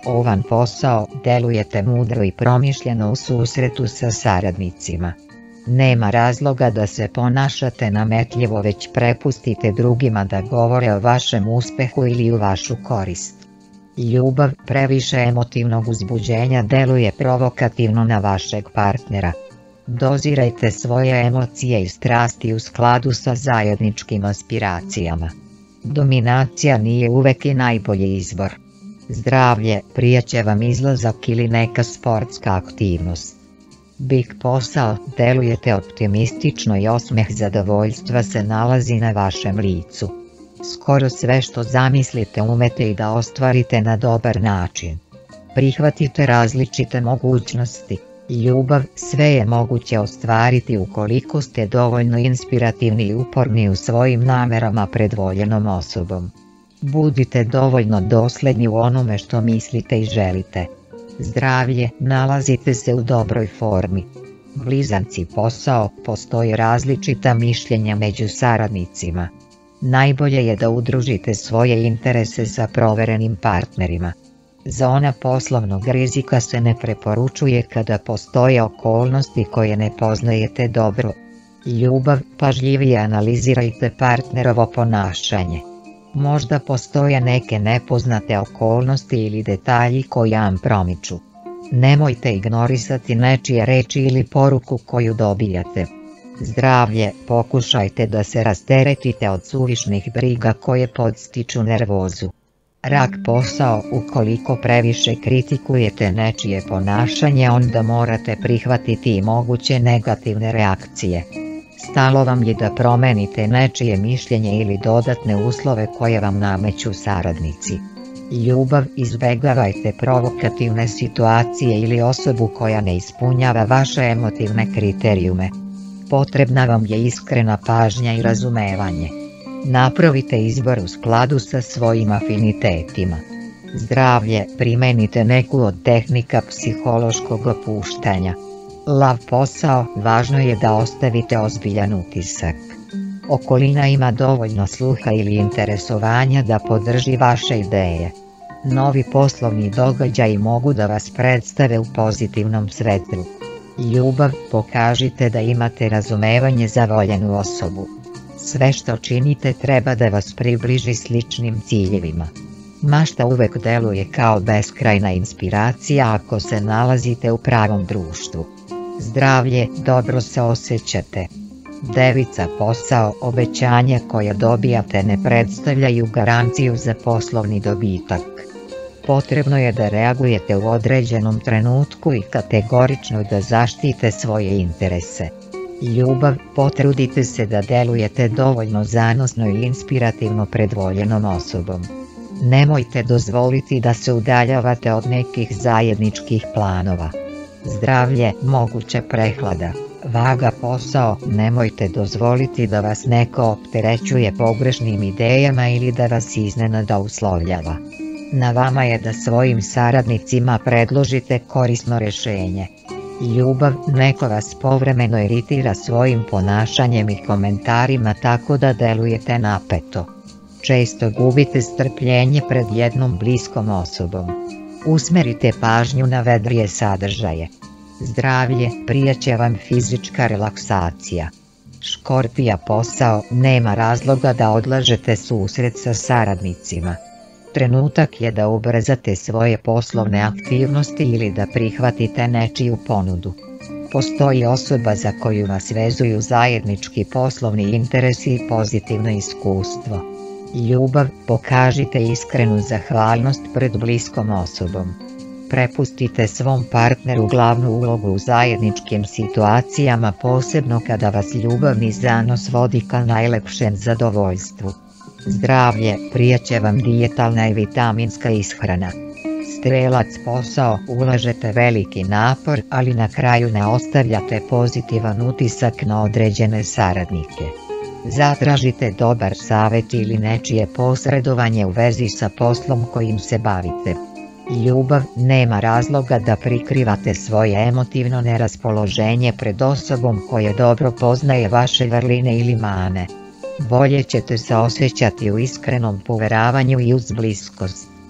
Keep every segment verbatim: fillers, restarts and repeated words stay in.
Ovan posao, delujete mudro i promišljeno u susretu sa saradnicima. Nema razloga da se ponašate nametljivo, već prepustite drugima da govore o vašem uspehu ili u vašu korist. Ljubav, previše emotivnog uzbuđenja deluje provokativno na vašeg partnera. Dozirajte svoje emocije i strasti u skladu sa zajedničkim aspiracijama. Dominacija nije uvek i najbolji izbor. Zdravlje, prijeće vam izlazak ili neka sportska aktivnost. Big posao, delujete optimistično i osmeh zadovoljstva se nalazi na vašem licu. Skoro sve što zamislite umete i da ostvarite na dobar način. Prihvatite različite mogućnosti. Ljubav, sve je moguće ostvariti ukoliko ste dovoljno inspirativni i uporni u svojim namerama pred voljenom osobom. Budite dovoljno dosljedni u onome što mislite i želite. Zdravlje, nalazite se u dobroj formi. Blizanci, posao, postoje različita mišljenja među saradnicima. Najbolje je da udružite svoje interese sa proverenim partnerima. Zona poslovnog rizika se ne preporučuje kada postoje okolnosti koje ne poznajete dobro. Ljubav, pažljivije analizirajte partnerovo ponašanje. Možda postoje neke nepoznate okolnosti ili detalji koji vam promiču. Nemojte ignorisati nečije reči ili poruku koju dobijate. Zdravlje, pokušajte da se rasteretite od suvišnih briga koje podstiču nervozu. Rak, posao, ukoliko previše kritikujete nečije ponašanje, onda morate prihvatiti i moguće negativne reakcije. Stalo vam je da promenite nečije mišljenje ili dodatne uslove koje vam nameću saradnici. Ljubav, izbegavajte provokativne situacije ili osobu koja ne ispunjava vaše emotivne kriterijume. Potrebna vam je iskrena pažnja i razumevanje. Napravite izbor u skladu sa svojim afinitetima. Zdravlje, primenite neku od tehnika psihološkog opuštanja. Lav, posao, važno je da ostavite ozbiljan utisak. Okolina ima dovoljno sluha ili interesovanja da podrži vaše ideje. Novi poslovni događaji mogu da vas predstave u pozitivnom svetlu. Ljubav, pokažite da imate razumevanje za voljenu osobu. Sve što činite treba da vas približi sličnim ciljevima. Mašta uvek deluje kao beskrajna inspiracija ako se nalazite u pravom društvu. Zdravlje, dobro se osjećate. Devica, posao, obećanja koja dobijate ne predstavljaju garanciju za poslovni dobitak. Potrebno je da reagujete u određenom trenutku i kategorično da zaštite svoje interese. Ljubav, potrudite se da delujete dovoljno zanosno i inspirativno pred voljenom osobom. Nemojte dozvoliti da se udaljavate od nekih zajedničkih planova. Zdravlje, moguće prehlada. Vaga, posao, nemojte dozvoliti da vas neko opterećuje pogrešnim idejama ili da vas iznenada uslovljava. Na vama je da svojim saradnicima predložite korisno rješenje. Ljubav, neko vas povremeno iritira svojim ponašanjem i komentarima tako da delujete napeto. Često gubite strpljenje pred jednom bliskom osobom. Usmerite pažnju na vedrije sadržaje. Zdravlje, prijeće vam fizička relaksacija. Škorpija, posao, nema razloga da odlažete susret sa saradnicima. Trenutak je da ubrzate svoje poslovne aktivnosti ili da prihvatite nečiju ponudu. Postoji osoba za koju vas vezuju zajednički poslovni interesi i pozitivno iskustvo. Ljubav, pokažite iskrenu zahvalnost pred bliskom osobom. Prepustite svom partneru glavnu ulogu u zajedničkim situacijama, posebno kada vas ljubavni zanos vodi ka najlepšem zadovoljstvu. Zdravlje, prijeće vam dijetalna i vitaminska ishrana. Strelac, posao, ulažete veliki napor, ali na kraju ne ostavljate pozitivan utisak na određene saradnike. Zatražite dobar savjet ili nečije posredovanje u vezi sa poslom kojim se bavite. Ljubav, nema razloga da prikrivate svoje emotivno neraspoloženje pred osobom koja dobro poznaje vaše vrline ili mane. Bolje ćete se osjećati u iskrenom poveravanju i uz bliskost.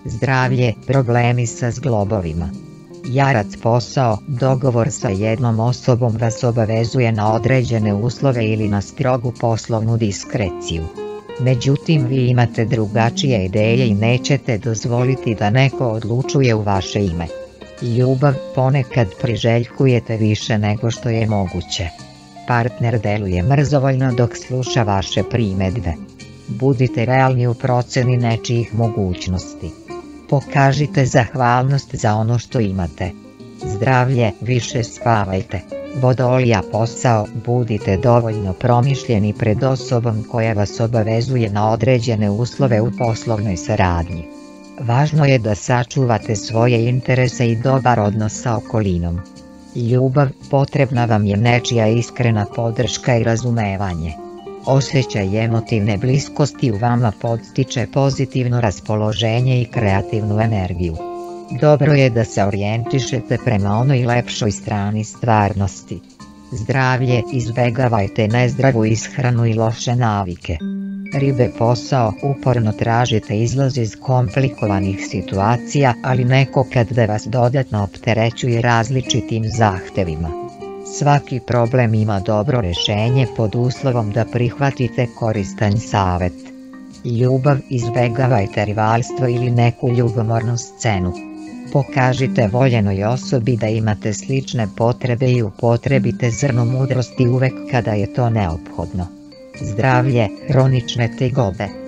Zdravlje, problemi sa zglobovima. Jarac, posao, dogovor sa jednom osobom vas obavezuje na određene uslove ili na strogu poslovnu diskreciju. Međutim, vi imate drugačije ideje i nećete dozvoliti da neko odlučuje u vaše ime. Ljubav, ponekad priželjkujete više nego što je moguće. Partner deluje mrzovoljno dok sluša vaše primedbe. Budite realni u proceni nečijih mogućnosti. Pokažite zahvalnost za ono što imate. Zdravlje, više spavajte. Vodolija, posao, budite dovoljno promišljeni pred osobom koja vas obavezuje na određene uslove u poslovnoj saradnji. Važno je da sačuvate svoje interese i dobar odnos sa okolinom. Ljubav, potrebna vam je nečija iskrena podrška i razumevanje. Osjećaj emotivne bliskosti u vama podstiče pozitivno raspoloženje i kreativnu energiju. Dobro je da se orijentišete prema onoj lepšoj strani stvarnosti. Zdravlje, izbegavajte nezdravu ishranu i loše navike. Ribe, posao, uporno tražite izlaz iz komplikovanih situacija, ali nekad da vas dodatno opterećuje različitim zahtevima. Svaki problem ima dobro rješenje pod uslovom da prihvatite koristan savjet. Ljubav, izbegavajte rivalstvo ili neku ljubomornu scenu. Pokažite voljenoj osobi da imate slične potrebe i upotrebite zrno mudrosti uvek kada je to neophodno. Zdravlje, hronične tegobe.